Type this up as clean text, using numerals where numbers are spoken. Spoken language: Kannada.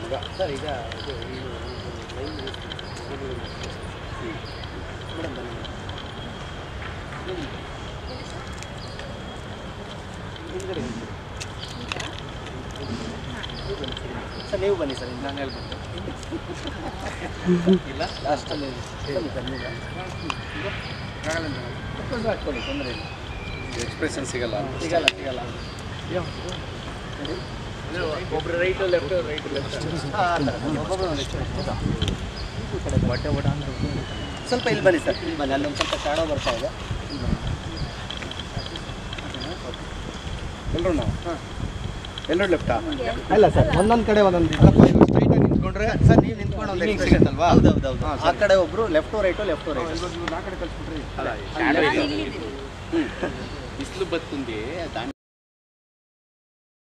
ಸರ್ ಈಗ ಇದು ಲೈನ್ ಮೇಡಮ್ ಬನ್ನಿ ಹಿಂದ್ಗಡೆ ಸರ್ ನೀವು ಬನ್ನಿ ಸರ್ ನಾನು ಹೇಳ್ಬೋದು ಇಲ್ಲ ಲಾಸ್ಟಲ್ಲಿ ಬನ್ನಿ ಸರ್ ನೀವು ಹಾಕ್ಕೊಳ್ಳಿ ತೊಂದರೆ ಇಲ್ಲ ಎಕ್ಸ್ಪ್ರೆಷನ್ ಸಿಗಲ್ಲ ಸಿಗಲ್ಲ ಒಬ್ಬರು ರೈಟು ಲೆಫ್ಟ್ ಬಟ್ಟೆ ಬಟ ಅಂತ ಸ್ವಲ್ಪ ಇಲ್ಲಿ ಬನ್ನಿ ಸರ್ ಇಲ್ಲಿ ಬನ್ನಿ ಅಲ್ಲೊಂದು ಸ್ವಲ್ಪ ಶಾಡೋ ಬರ್ತಾ ಇದೆ ಎಲ್ಲರೂ ನಾವು ಎಲ್ಲರೂ ಲೆಫ್ಟಾ ಅಲ್ಲ ಸರ್ ಒಂದೊಂದು ಕಡೆ ಒಂದೊಂದು ಸ್ಟ್ರೈಟಾಗಿ ನಿಂತ್ಕೊಂಡ್ರೆ ಸರ್ ನೀವು ನಿಂತ್ಕೊಂಡು ಒಂದು ಎಕ್ಸ್ಪ್ರೆಷನ್ ಅಲ್ವಾ ಹೌದು ಆ ಕಡೆ ಒಬ್ಬರು ಲೆಫ್ಟು ರೈಟು ಆ ಕಡೆ ಕಳಿಸ್ಬಿಟ್ರಿ ಬಿಸಿಲು ಬತ್ತುಂದಿ